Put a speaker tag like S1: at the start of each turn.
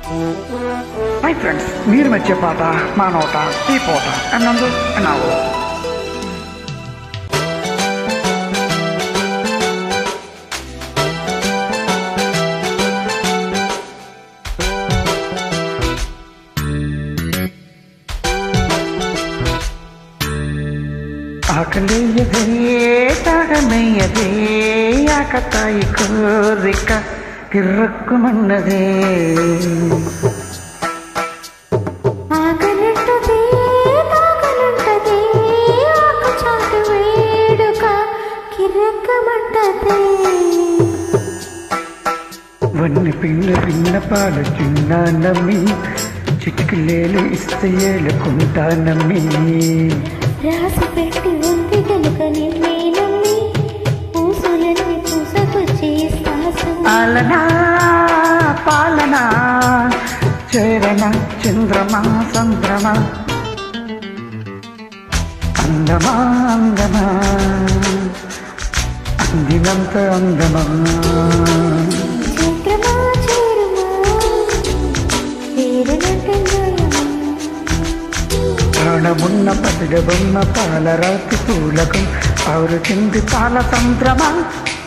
S1: My friends, మీరు మెచ్చే పాట మా నోట ఈ పూట అన్నందు అన్నావు. ఆకలేయదే తాగమయ్యదే ఆకతాయి కోరిక కిర్రక్కుమన్నదే.
S2: ఆకలింటదే తాగలింటదే ఆకచాటు వేడుక కిర్రక్కమంటదే.
S1: వన్ని పిన్న పిన్న పాల చిన్న నమ్మి చిటికలేలు ఇస్తే ఏలుకుంటా నమ్మి.
S2: రాసి పెట్టి ఉంది కనుక నిన్నే నమ్మి పూసులన్నీ పూసకొచ్చి
S1: పాలనా పాలనా చేరణ చంద్రమా సంద్రమా అందమా అందమా అందినంత అందమా
S2: చంద్రమా చేరుమా చేరనంటే
S1: ప్రాణమున్న పసిడ బొమ్మ పాలరాతి పూలకు ఆరు కింది పాల సంద్రమా.